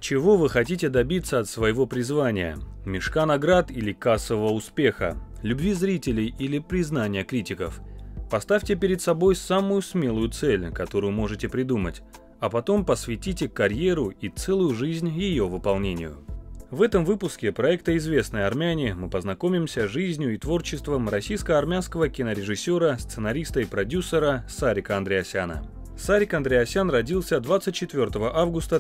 Чего вы хотите добиться от своего призвания? Мешка наград или кассового успеха? Любви зрителей или признания критиков? Поставьте перед собой самую смелую цель, которую можете придумать, а потом посвятите карьеру и целую жизнь ее выполнению. В этом выпуске проекта «Известные армяне» мы познакомимся с жизнью и творчеством российско-армянского кинорежиссера, сценариста и продюсера Сарика Андреасяна. Сарик Андреасян родился 24 августа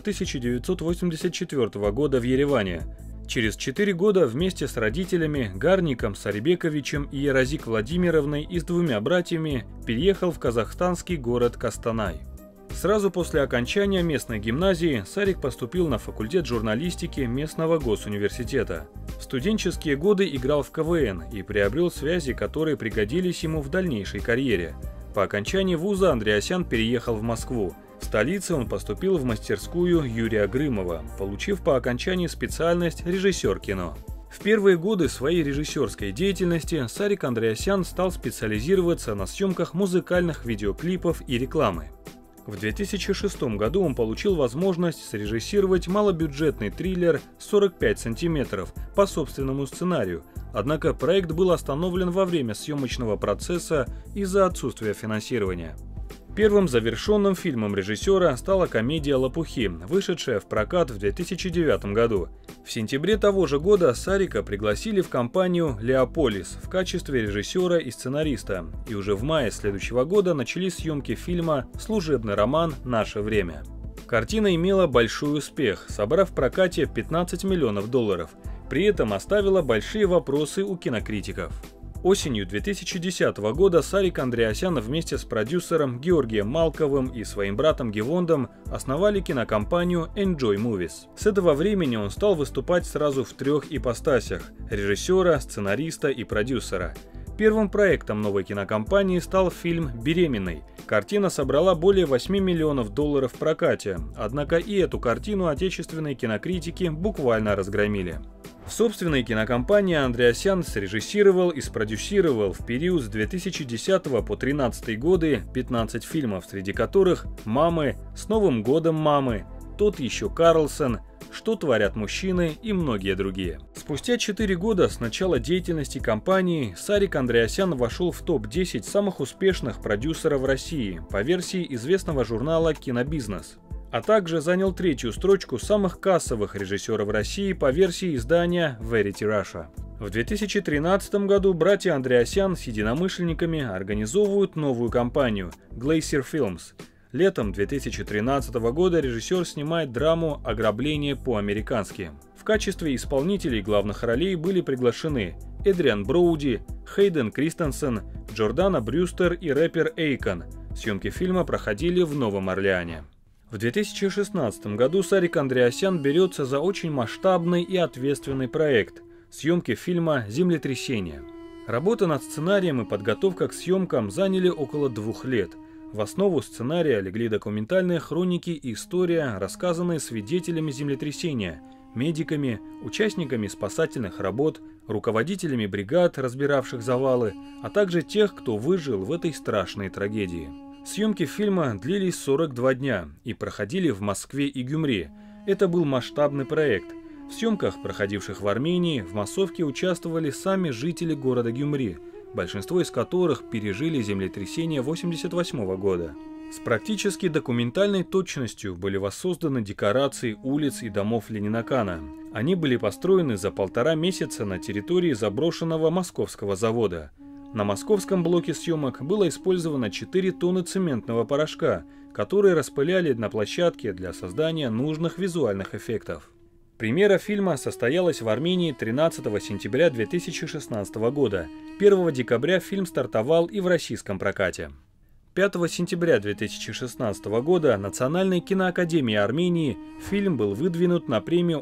1984 года в Ереване. Через 4 года вместе с родителями Гарником Сарибековичем и Еразик Владимировной и с двумя братьями переехал в казахстанский город Костанай. Сразу после окончания местной гимназии Сарик поступил на факультет журналистики местного госуниверситета. В студенческие годы играл в КВН и приобрел связи, которые пригодились ему в дальнейшей карьере. По окончании вуза Андреасян переехал в Москву. В столице он поступил в мастерскую Юрия Грымова, получив по окончании специальность режиссер кино. В первые годы своей режиссерской деятельности Сарик Андреасян стал специализироваться на съемках музыкальных видеоклипов и рекламы. В 2006 году он получил возможность срежиссировать малобюджетный триллер «45 сантиметров» по собственному сценарию, однако проект был остановлен во время съемочного процесса из-за отсутствия финансирования. Первым завершенным фильмом режиссера стала комедия «Лопухи», вышедшая в прокат в 2009 году. В сентябре того же года Сарика пригласили в компанию «Леополис» в качестве режиссера и сценариста, и уже в мае следующего года начались съемки фильма «Служебный роман. Наше время». Картина имела большой успех, собрав в прокате $15 миллионов, при этом оставила большие вопросы у кинокритиков. Осенью 2010 года Сарик Андреасян вместе с продюсером Георгием Малковым и своим братом Гевондом основали кинокомпанию Enjoy Movies. С этого времени он стал выступать сразу в 3 ипостасях – режиссера, сценариста и продюсера. Первым проектом новой кинокомпании стал фильм «Беременный». Картина собрала более $8 миллионов в прокате, однако и эту картину отечественные кинокритики буквально разгромили. В собственной кинокомпании Андреасян срежиссировал и спродюсировал в период с 2010 по 2013 годы 15 фильмов, среди которых «Мамы», «С Новым годом, мамы», «Тот еще Карлсон», «Что творят мужчины» и многие другие. Спустя 4 года с начала деятельности компании Сарик Андреасян вошел в топ-10 самых успешных продюсеров России по версии известного журнала «Кинобизнес», а также занял 3-ю строчку самых кассовых режиссеров России по версии издания Verity Russia. В 2013 году братья Андреасян с единомышленниками организовывают новую компанию Glacier Films. Летом 2013 года режиссер снимает драму «Ограбление по-американски». В качестве исполнителей главных ролей были приглашены Эдриан Броуди, Хейден Кристенсен, Джордана Брюстер и рэпер Эйкон. Съемки фильма проходили в Новом Орлеане. В 2016 году Сарик Андреасян берется за очень масштабный и ответственный проект – съемки фильма «Землетрясение». Работа над сценарием и подготовка к съемкам заняли около 2 лет. В основу сценария легли документальные хроники и история, рассказанные свидетелями землетрясения, медиками, участниками спасательных работ, руководителями бригад, разбиравших завалы, а также тех, кто выжил в этой страшной трагедии. Съемки фильма длились 42 дня и проходили в Москве и Гюмри. Это был масштабный проект. В съемках, проходивших в Армении, в массовке участвовали сами жители города Гюмри, большинство из которых пережили землетрясение 1988 года. С практически документальной точностью были воссозданы декорации улиц и домов Ленинакана. Они были построены за 1,5 месяца на территории заброшенного московского завода. На московском блоке съемок было использовано 4 тонны цементного порошка, которые распыляли на площадке для создания нужных визуальных эффектов. Премьера фильма состоялась в Армении 13 сентября 2016 года. 1 декабря фильм стартовал и в российском прокате. 5 сентября 2016 года Национальной киноакадемией Армении фильм был выдвинут на премию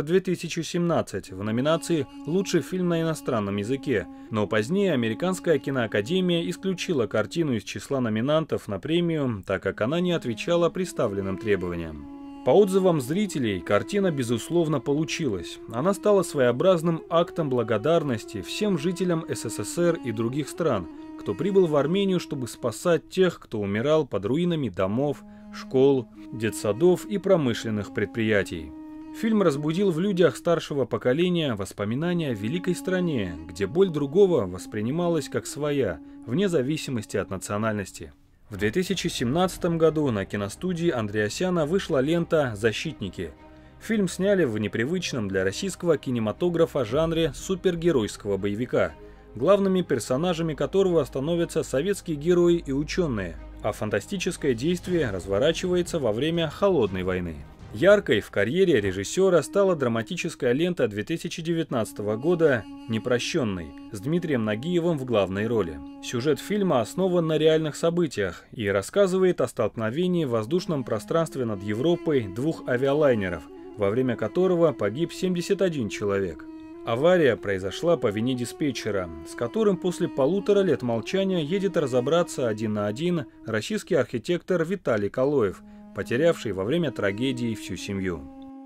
«Оскар-2017» в номинации «Лучший фильм на иностранном языке», но позднее Американская киноакадемия исключила картину из числа номинантов на премию, так как она не отвечала представленным требованиям. По отзывам зрителей, картина безусловно получилась. Она стала своеобразным актом благодарности всем жителям СССР и других стран, кто прибыл в Армению, чтобы спасать тех, кто умирал под руинами домов, школ, детсадов и промышленных предприятий. Фильм разбудил в людях старшего поколения воспоминания о великой стране, где боль другого воспринималась как своя, вне зависимости от национальности. В 2017 году на киностудии Андреасяна вышла лента «Защитники». Фильм сняли в непривычном для российского кинематографа жанре супергеройского боевика, главными персонажами которого становятся советские герои и ученые, а фантастическое действие разворачивается во время Холодной войны. Яркой в карьере режиссера стала драматическая лента 2019 года «Непрощенный» с Дмитрием Нагиевым в главной роли. Сюжет фильма основан на реальных событиях и рассказывает о столкновении в воздушном пространстве над Европой двух авиалайнеров, во время которого погиб 71 человек. Авария произошла по вине диспетчера, с которым после 1,5 лет молчания едет разобраться один на один российский архитектор Виталий Калоев, потерявший во время трагедии всю семью.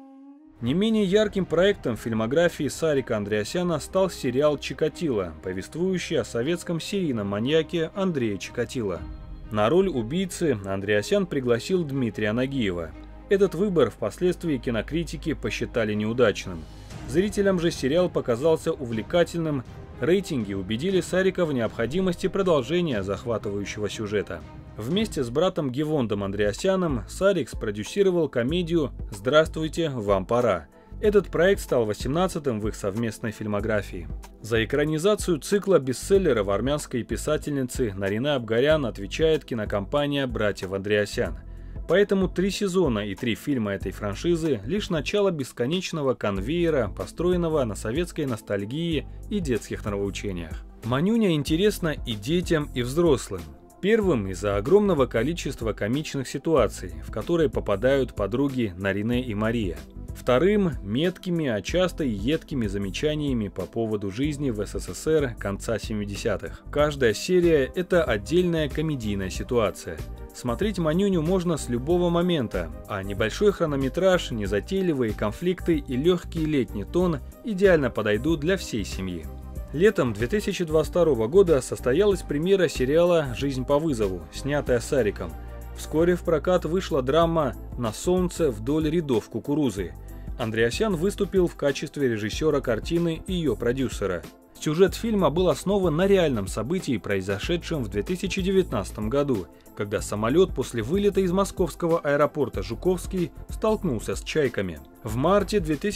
Не менее ярким проектом в фильмографии Сарика Андреасяна стал сериал «Чикатило», повествующий о советском серийном маньяке Андрее Чикатило. На роль убийцы Андреасян пригласил Дмитрия Нагиева. Этот выбор впоследствии кинокритики посчитали неудачным. Зрителям же сериал показался увлекательным, рейтинги убедили Сарика в необходимости продолжения захватывающего сюжета. Вместе с братом Гевондом Андреасяном Сарик спродюсировал комедию «Здравствуйте, вам пора». Этот проект стал 18-м в их совместной фильмографии. За экранизацию цикла бестселлеров армянской писательницы Нарине Абгарян отвечает кинокомпания «Братьев Андреасян». Поэтому 3 сезона и 3 фильма этой франшизы – лишь начало бесконечного конвейера, построенного на советской ностальгии и детских нравоучениях. «Манюня» интересна и детям, и взрослым. Первым из-за огромного количества комичных ситуаций, в которые попадают подруги Нарине и Мария. Вторым – меткими, а часто и едкими замечаниями по поводу жизни в СССР конца 70-х. Каждая серия – это отдельная комедийная ситуация. Смотреть «Манюню» можно с любого момента, а небольшой хронометраж, незатейливые конфликты и легкий летний тон идеально подойдут для всей семьи. Летом 2022 года состоялась премьера сериала «Жизнь по вызову», снятая Сариком. Вскоре в прокат вышла драма «На солнце вдоль рядов кукурузы». Андреасян выступил в качестве режиссера картины и ее продюсера. Сюжет фильма был основан на реальном событии, произошедшем в 2019 году, когда самолет после вылета из московского аэропорта Жуковский столкнулся с чайками. В марте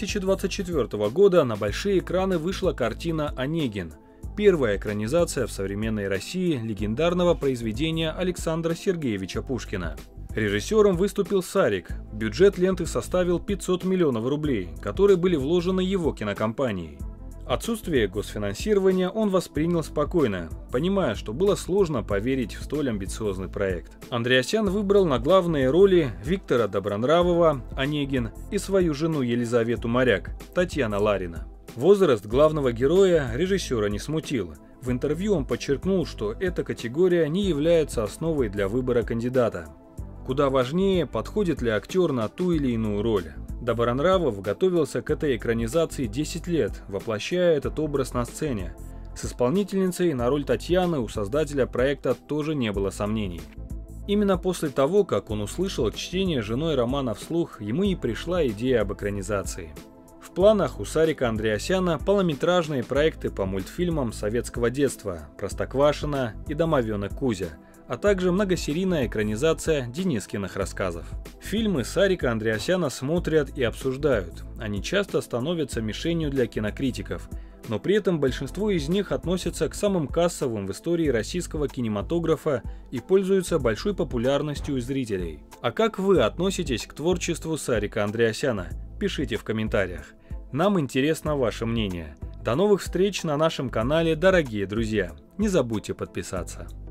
2024 года на большие экраны вышла картина «Онегин», первая экранизация в современной России легендарного произведения Александра Сергеевича Пушкина. Режиссером выступил Сарик. Бюджет ленты составил 500 миллионов рублей, которые были вложены его кинокомпанией. Отсутствие госфинансирования он воспринял спокойно, понимая, что было сложно поверить в столь амбициозный проект. Андреасян выбрал на главные роли Виктора Добронравова, Онегин, и свою жену Елизавету Моряк, Татьяна Ларина. Возраст главного героя режиссера не смутил. В интервью он подчеркнул, что эта категория не является основой для выбора кандидата. Куда важнее, подходит ли актер на ту или иную роль. Добронравов готовился к этой экранизации 10 лет, воплощая этот образ на сцене. С исполнительницей на роль Татьяны у создателя проекта тоже не было сомнений. Именно после того, как он услышал чтение женой романа вслух, ему и пришла идея об экранизации. В планах у Сарика Андреасяна полнометражные проекты по мультфильмам советского детства «Простоквашино» и «Домовенок Кузя», а также многосерийная экранизация Денискиных рассказов. Фильмы Сарика Андреасяна смотрят и обсуждают. Они часто становятся мишенью для кинокритиков, но при этом большинство из них относятся к самым кассовым в истории российского кинематографа и пользуются большой популярностью у зрителей. А как вы относитесь к творчеству Сарика Андреасяна? Пишите в комментариях. Нам интересно ваше мнение. До новых встреч на нашем канале, дорогие друзья. Не забудьте подписаться.